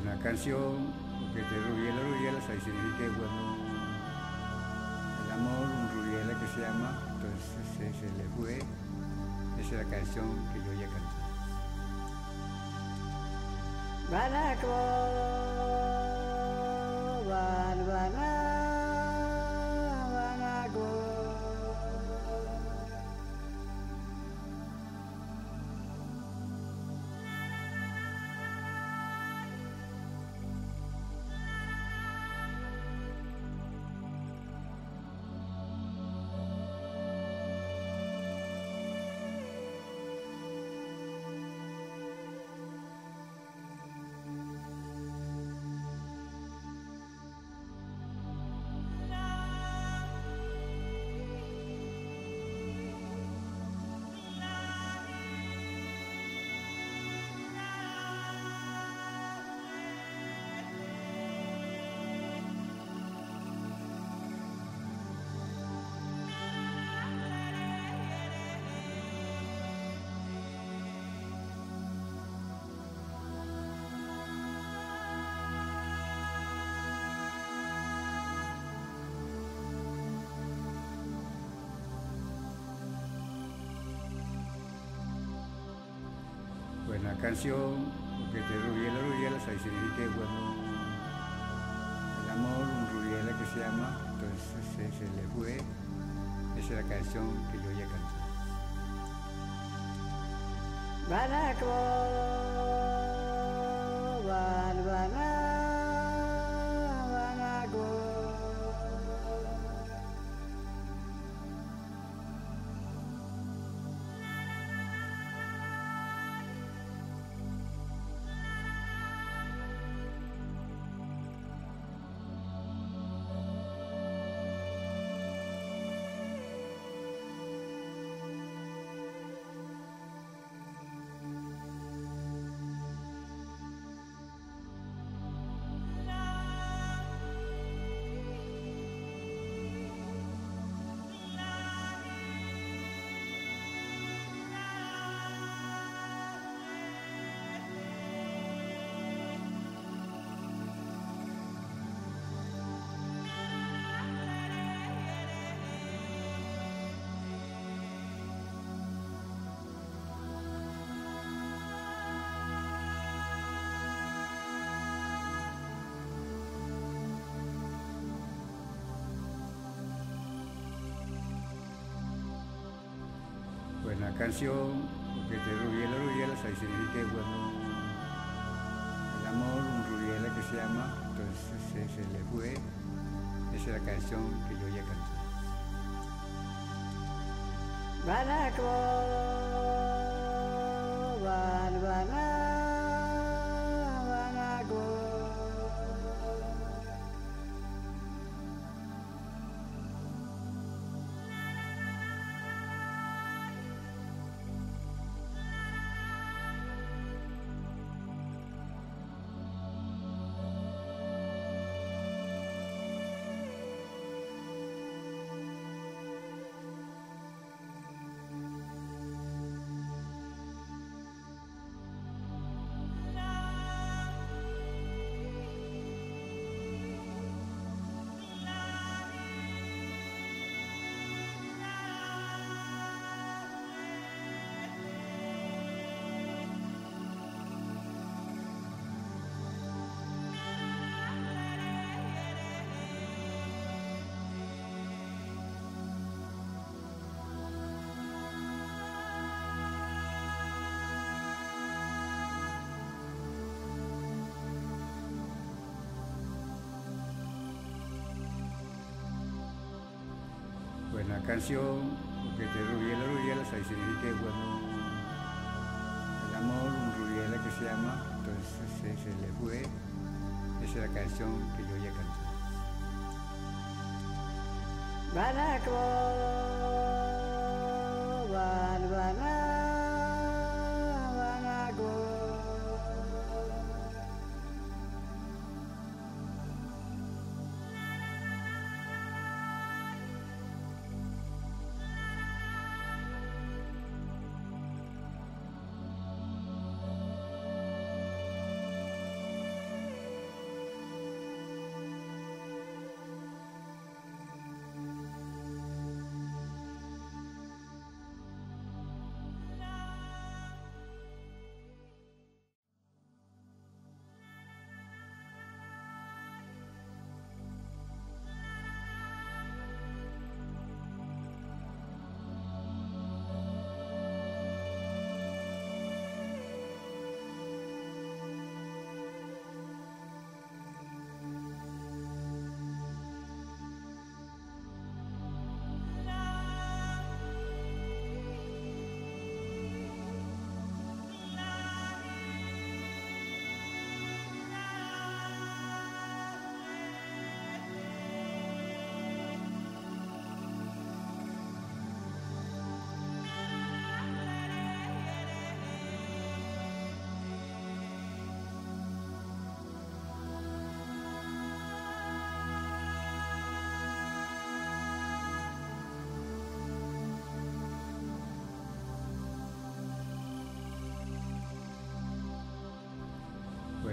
Buena canción, porque te rubiela, rubiela, ahí significa bueno, el amor, un rubiela que se llama, entonces se le fue, esa es la canción que yo ya canté. Orinoco, Orinoco. Buena canción, porque te rubiela, rubiela, ahí significa bueno, el amor, un rubiela que se llama, entonces se le fue, esa es la canción que yo ya canté. Orinoco, Orinoco. Buena canción, porque te rubiela, rubiela, ahí significa bueno, el amor, un rubiela que se llama, entonces se le fue, esa es la canción que yo ya canté. Orinoco, Orinoco. Buena canción, porque te rubiela, rubiela, ahí significa bueno, el amor, un rubiela que se llama, entonces se le fue, esa es la canción que yo ya canté. Orinoco, Orinoco.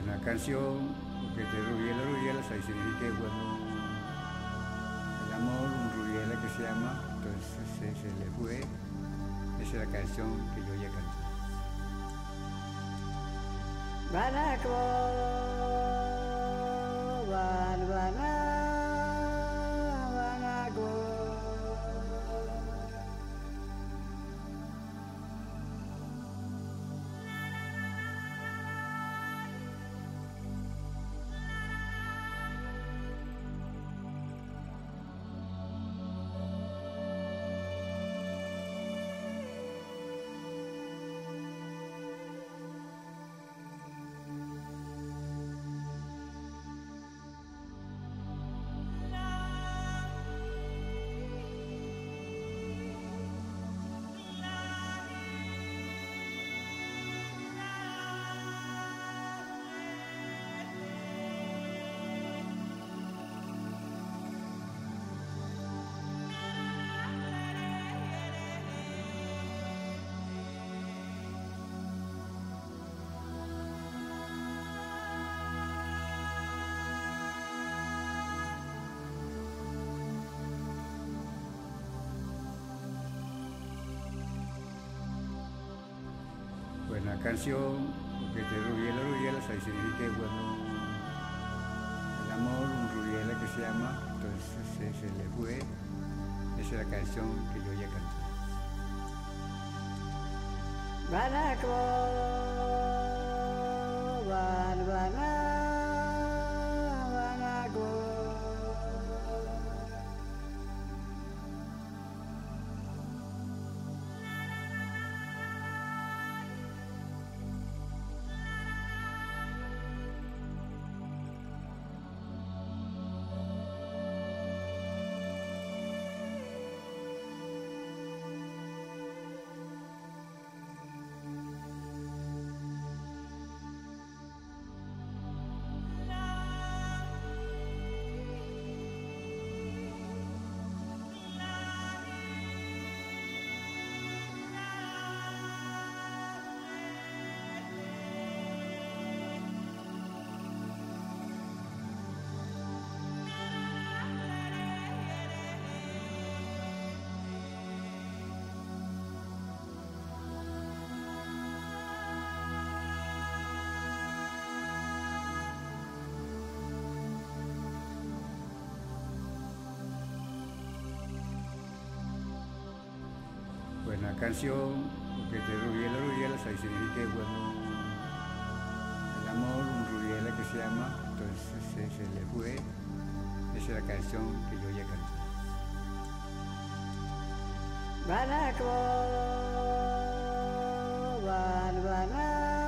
Buena canción, porque te rubiela, rubiela, ahí significa que bueno, el amor, un rubiela que se llama, entonces se le fue, esa es la canción que yo ya canté. Banako, banako. Buena canción, porque te rubiela, rubiela, ahí significa que bueno, el amor, un rubiela que se llama, entonces se le fue, esa es la canción que yo ya canté. Banako, banako. Buena canción, porque te rubiela, rubiela, ahí significa que bueno, el amor, un rubiela que se llama, entonces se le fue, esa es la canción que yo ya canté. Banako, banako.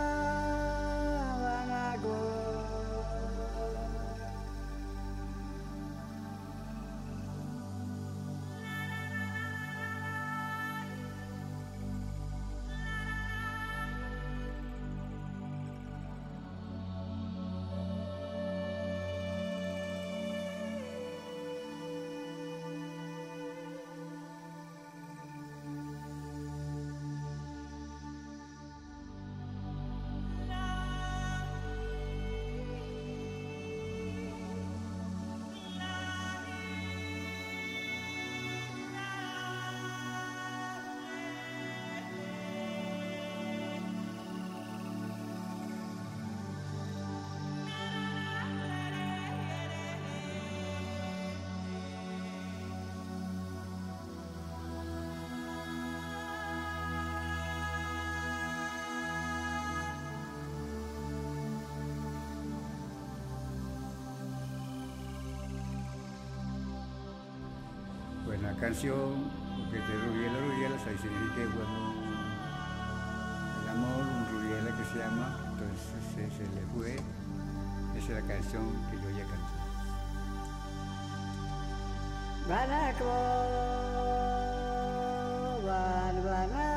Buena canción, porque te rubiela, rubiela, ahí significa que bueno, el amor, un rubiela que se llama, entonces se le fue, esa es la canción que yo ya canté. Banako, banako.